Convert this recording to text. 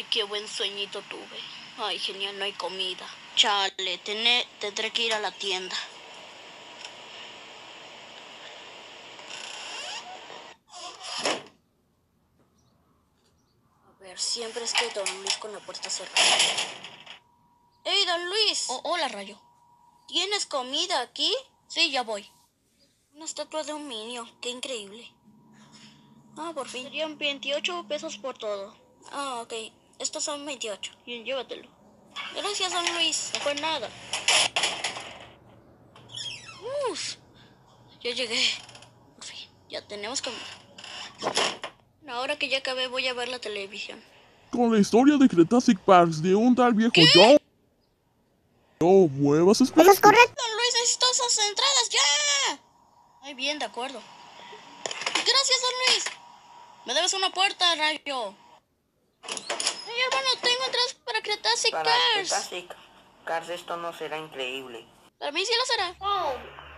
Ay, qué buen sueñito tuve. Ay, genial, no hay comida. Chale, tendré que ir a la tienda. A ver, siempre es que Don Luis con la puerta cerrada. ¡Hey, Don Luis! Oh, hola, Rayo. ¿Tienes comida aquí? Sí, ya voy. Una estatua de un Minio, qué increíble. Ah, por fin. Serían 28 pesos por todo. Ah, ok. Estos son 28. Bien, llévatelo. Gracias, Don Luis. No fue nada. Uf, ya llegué. Por fin, ya tenemos comida. Ahora que ya acabé, voy a ver la televisión. Con la historia de Cretacic Parks de un tal viejo ¿Qué? John. No muevas Eso es especies. correcto. Don Luis, necesito esas entradas ya. Ay, bien, de acuerdo. Gracias, Don Luis. Me debes una puerta, Rayo. Ay, hermano, tengo entradas para Cretacic Para Cars. Cretacic Cars esto no será increíble. Para mí sí lo será. Oh.